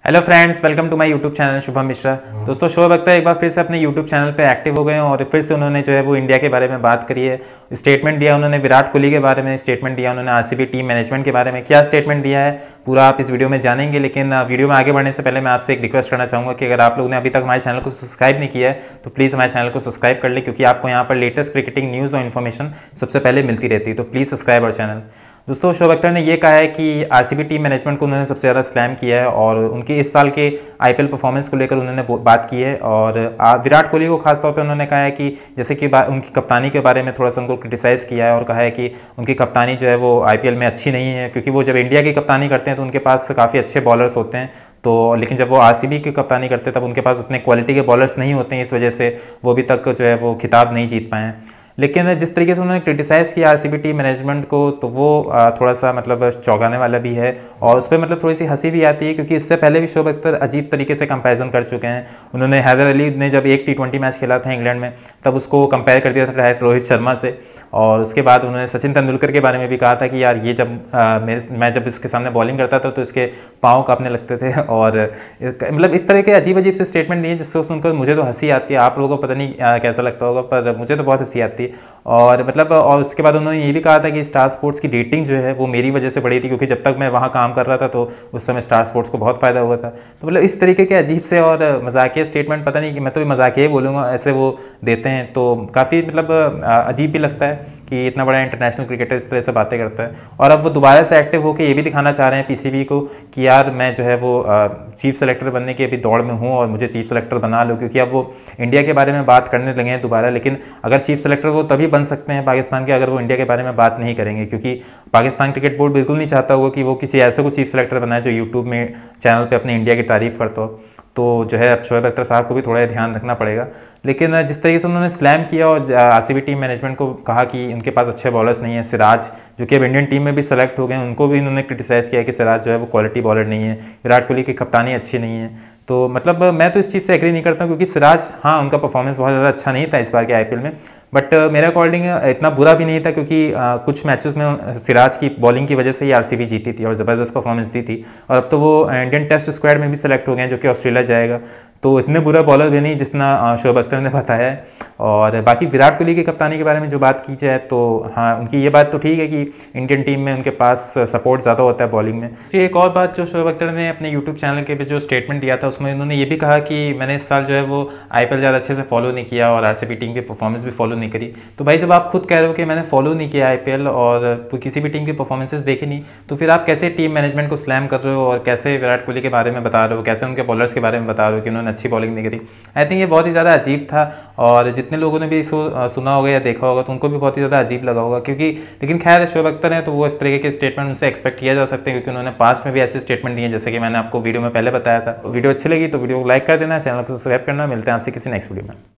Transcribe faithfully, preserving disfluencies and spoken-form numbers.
Hello friends, welcome to my YouTube channel Shubham Mishra. दोस्तों, शोएब अख्तर एक बार फिर से अपने यूट्यूब चैनल पे एक्टिव हो गए हैं और फिर से उन्होंने जो है वो इंडिया के बारे में बात करी है। स्टेटमेंट दिया उन्होंने विराट कोहली के बारे में, स्टेटमेंट दिया उन्होंने आरसीबी टीम मैनेजमेंट के बारे में। क्या स्टेटमेंट दिया है पूरा आप इस वीडियो में जानेंगे, लेकिन वीडियो में आगे बढ़ने से पहले मैं आपसे एक रिक्वेस्ट करना चाहूँगा कि अगर आप लोगों ने अभी तक हमारे चैनल को सब्सक्राइब नहीं किया है तो प्लीज़ हमारे चैनल को सब्सक्राइब कर ले, क्योंकि आपको यहाँ पर लेटेस्ट क्रिकेटिंग न्यूज़ और इन्फॉर्मेशन सबसे पहले मिलती रहती है। तो प्लीज़ सब्सक्राइब आवर चैनल। दोस्तों, शोएब अख्तर ने ये कहा है कि आरसीबी टीम मैनेजमेंट को उन्होंने सबसे ज़्यादा स्लैम किया है और उनके इस साल के आईपीएल परफॉर्मेंस को लेकर उन्होंने बात की है। और विराट कोहली को खासतौर पे उन्होंने कहा है कि जैसे कि उनकी कप्तानी के बारे में थोड़ा सा उनको क्रिटिसाइज़ किया है और कहा है कि उनकी कप्तानी जो है वो आईपीएल में अच्छी नहीं है, क्योंकि वो जब इंडिया की कप्तानी करते हैं तो उनके पास काफ़ी अच्छे बॉलर्स होते हैं, तो लेकिन जब वो आरसीबी की कप्तानी करते हैं तब उनके पास उतने क्वालिटी के बॉलर्स नहीं होते हैं, इस वजह से वो अभी तक जो है वो खिताब नहीं जीत पाए हैं। लेकिन जिस तरीके से उन्होंने क्रिटिसाइज़ किया आरसीबी टीम मैनेजमेंट को, तो वो थोड़ा सा मतलब चौंकाने वाला भी है और उस पर मतलब थोड़ी सी हंसी भी आती है, क्योंकि इससे पहले भी शोएब अख्तर अजीब तरीके से कंपैरिजन कर चुके हैं। उन्होंने हैदर अली ने जब एक टी ट्वेंटी मैच खेला था इंग्लैंड में, तब उसको कंपेयर कर दिया था डायरेक्ट रोहित शर्मा से, और उसके बाद उन्होंने सचिन तेंदुलकर के बारे में भी कहा था कि यार ये जब आ, मेरे मैं जब इसके सामने बॉलिंग करता था तो इसके पाँव कांपने लगते थे। और मतलब इस तरह के अजीब अजीब से स्टेटमेंट दिए जिससे सुनकर मुझे तो हंसी आती है। आप लोगों को पता नहीं आ, कैसा लगता होगा, पर मुझे तो बहुत हंसी आती है। और मतलब और उसके बाद उन्होंने ये भी कहा था कि स्टार स्पोर्ट्स की रेटिंग जो है वो मेरी वजह से बढ़ी थी, क्योंकि जब तक मैं वहाँ काम कर रहा था तो उस समय स्टार स्पोर्ट्स को बहुत फ़ायदा हुआ था। तो मतलब इस तरीके के अजीब से और मजाकिया स्टेटमेंट, पता नहीं कि मैं तो मजाकिया ही बोलूँगा, ऐसे वो देते हैं तो काफ़ी मतलब अजीब भी लगता है कि इतना बड़ा इंटरनेशनल क्रिकेटर इस तरह से बातें करता है। और अब वो दोबारा से एक्टिव होकर ये भी दिखाना चाह रहे हैं पीसीबी को कि यार मैं जो है वो चीफ सेलेक्टर बनने की अभी दौड़ में हूँ और मुझे चीफ सेलेक्टर बना लो, क्योंकि अब वो इंडिया के बारे में बात करने लगे हैं दोबारा। लेकिन अगर चीफ सेलेक्टर वो तभी बन सकते हैं पाकिस्तान के, अगर वो इंडिया के बारे में बात नहीं करेंगे, क्योंकि पाकिस्तान क्रिकेट बोर्ड बिल्कुल नहीं चाहता होगा कि वो किसी ऐसे को चीफ सेलेक्टर बनाए जो यूट्यूब में चैनल पर अपने इंडिया की तारीफ करता हो। तो जो है अब शोएब अख्तर साहब को भी थोड़ा ध्यान रखना पड़ेगा। लेकिन जिस तरीके से उन्होंने स्लैम किया और आरसीबी टीम मैनेजमेंट को कहा कि उनके पास अच्छे बॉलर्स नहीं है, सिराज जो कि अब इंडियन टीम में भी सेलेक्ट हो गए, उनको भी इन्होंने क्रिटिसाइज़ किया कि सिराज जो है वो क्वालिटी बॉलर नहीं है, विराट कोहली की कप्तानी अच्छी नहीं है। तो मतलब मैं तो इस चीज़ से एग्री नहीं करता हूँ, क्योंकि सिराज हाँ उनका परफॉर्मेंस बहुत ज़्यादा अच्छा नहीं था इस बार के आईपीएल में, बट मेरे अकॉर्डिंग इतना बुरा भी नहीं था, क्योंकि आ, कुछ मैचेस में सिराज की बॉलिंग की वजह से ही आरसीबी जीती थी और ज़बरदस्त परफॉर्मेंस दी थी। और अब तो वो इंडियन टेस्ट स्क्वाड में भी सेलेक्ट हो गए हैं, जो कि ऑस्ट्रेलिया जाएगा। तो इतने बुरा बॉलर भी नहीं जितना शोएब अख्तर ने बताया है। और बाकी विराट कोहली की कप्तानी के बारे में जो बात की जाए तो हाँ, उनकी ये बात तो ठीक है कि इंडियन टीम में उनके पास सपोर्ट ज़्यादा होता है बॉलिंग में। तो एक और बात जो शोएब अख्तर ने अपने यूट्यूब चैनल के पे जो स्टेटमेंट दिया था, उसमें उन्होंने ये भी कहा कि मैंने इस साल जो है वो आईपीएल ज़्यादा अच्छे से फॉलो नहीं किया और आरसीबी टीम की परफॉर्मेंस भी फॉलो नहीं करी। तो भाई जब आप खुद कह रहे हो कि मैंने फॉलो नहीं किया आईपीएल और किसी भी टीम की परफॉर्मेंसेस देखी नहीं, तो फिर आप कैसे टीम मैनेजमेंट को स्लैम कर रहे हो और कैसे विराट कोहली के बारे में बता रहे हो, कैसे उनके बॉलर्स के बारे में बता रहे हो कि उन्होंने अच्छी बॉलिंग नहीं करी। आई थिंक ये बहुत ही ज़्यादा अजीब था और जितने लोगों ने भी इसको सुना होगा या देखा होगा तो उनको भी बहुत ही ज़्यादा अजीब लगा होगा, क्योंकि लेकिन खैर शोएब अख्तर हैं तो वो इस तरीके के स्टेटमेंट उनसे एक्सपेक्ट किया जा सकते हैं, क्योंकि उन्होंने पास्ट में भी ऐसे स्टेटमेंट दिए जैसे कि मैंने आपको वीडियो में पहले बताया था। वीडियो अच्छी लगी तो वीडियो को लाइक कर देना, चैनल को सब्सक्राइब करना। मिलते हैं आपसे किसी नेक्स्ट वीडियो में।